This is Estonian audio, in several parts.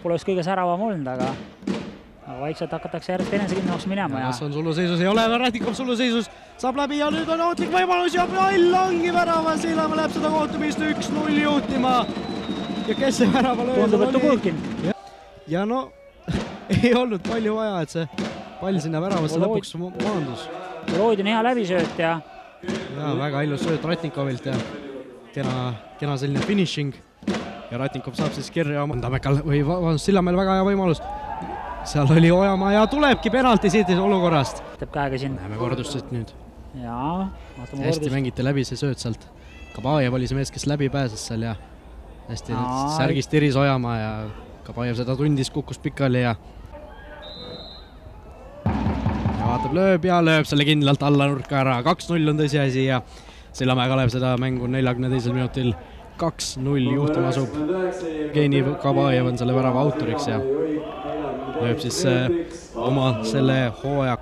pole just kõige säravam olnud, aga vaikselt hakatakse järjest enesekindlamaks minema. Kas on suluseisus? Ei ole, Rätikov suluseisus saab läbi ja nüüd on ootlik võimalus ja pall ongi värava, Sillamäe läheb seda kohtumist 1-0 juhtima. Ja kes see värava löös tundub, et Tugulkin. Ja no ei olnud palju vaja, et see pall sinna väravasse lõpuks maandus. Volodin hea läbisööt ja väga ilus sööt Ratnikovilt ja kena selline finishing. Ja Ratnikov saab siis kirja oma Sillamäel väga hea võimalus. Seal oli Ojamaa ja tulebki penalti siit olukorrast. Teeb käega siin. Näeme kordustest nüüd. Jaa. Hästi mängiti läbi see sööt sealt. Kabajev oli see mees, kes läbi pääses seal ja hästi särgist tiris Ojamaa ja Kabajev seda tundis, kukkus pikali ja vaatab lööb ja lööb selle kindlalt alla nurka ära. 2-0 on tõsiasi ja Sillamäe Kalev seda mängu 42. minutil 2-0 juhtuma asub. Evgeni Kabajev on selle värava autoriks ja lööb siis oma selle hooaja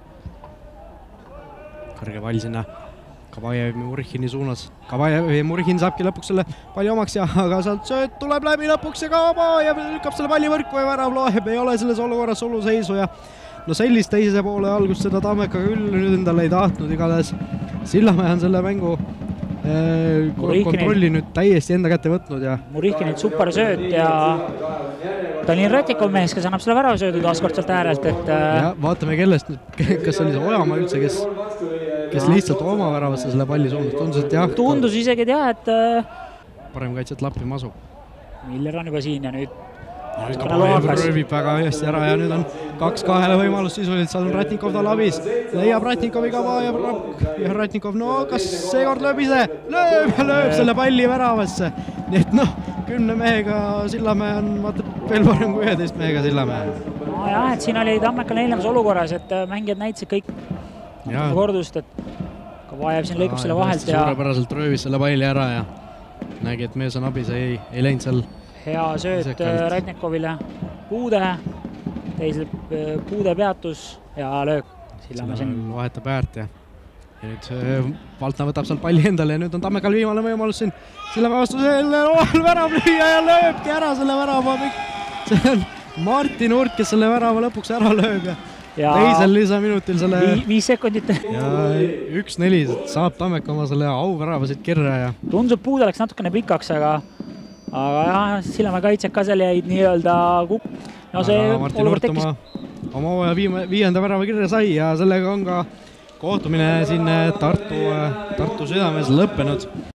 kõrge pall sinna Kabajev Murhini suunas. Kabajev Murhin saabki lõpuks selle palli omaks ja aga sealt sööt tuleb läbi lõpuks ja Kabajev lükkab selle palli võrku ja värav loeb. Ei ole selles olukorras suluseisu ja no sellist teise poole algust seda Tammeka küll nüüd endale ei tahtnud. Igatahes Sillamäe on selle mängu kontrolli nüüd täiesti enda kätte võtnud ja Murhinilt super sööt ja Tallinna Ratikov mees, kes annab selle väravasöödu taaskord sealt äärelt, et ja vaatame kellest, kas oli see Ojamaa üldse, kes lihtsalt oma väravasse selle palli suunas. Tundus isegi, et jah, et parem kaitset lappima asub. Miller on juba siin ja nüüd Kabajev röövib väga hästi ära ja nüüd on 2-2 võimalus sisuliselt, seal on Ratnikov tal abis. Leiab Ratnikovi Kabajev ja Ratnikov, no kas seekord lööb ise? Lööb selle palli väravasse. Nii et noh, 10 mehega Sillamäe on veel parem kui 11 mehega Sillamäe. No jah, et siin oli Tammekal 4. olukorras, et mängijad näitasid kõik kordust, et Kabajev siin lõikab selle vahelt ja suurepäraselt röövis selle palli ära ja nägi, et mees on abis, ei läinud seal hea sööt Ratnikovile, puude, teisel puude peatus ja löök. Sillamäe siin vahetab äärt ja nüüd Valtna võtab seal palli endale ja nüüd on Tammekal viimane võimalus siin Sillamäe vastu selle värav lüüa ja lööbki ära selle värava. See on Martin Urt, kes selle värava lõpuks ära lööb ja teisel lisaminutil selle 5 sekundit ja 1-4 saab Tammeka oma selle auvärava siit kirja ja tundub, puude läks natukene pikaks, aga jah, Sillamäe kaitsed ka seal jäid nii-öelda no see olukord tekkis. Oma hooaja 5. värava kirja sai ja sellega on ka kohtumine siin Tartu südames lõppenud.